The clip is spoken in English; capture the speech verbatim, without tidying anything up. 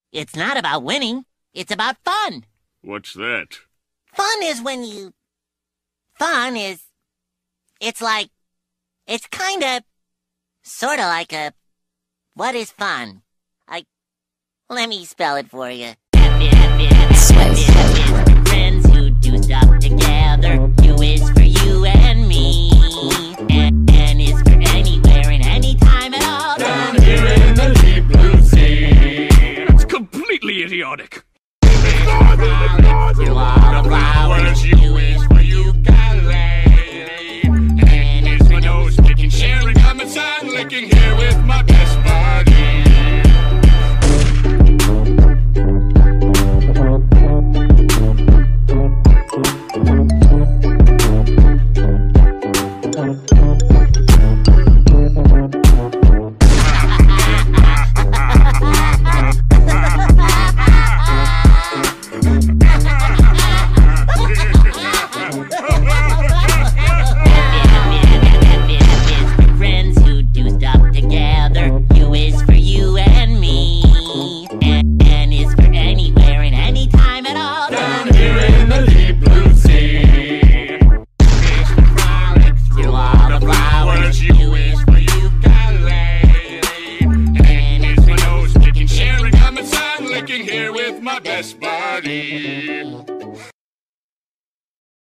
It's not about winning. It's about fun. What's that? Fun is when you... Fun is... It's like... It's kinda... Sorta like a... What is fun? I... Let me spell it for you. F is, F is, F is, F is for friends who do stuff together. U is for you and me. N, N is for anywhere and anytime at all. Down here in the deep blue sea. That's completely idiotic. You are the flowers, you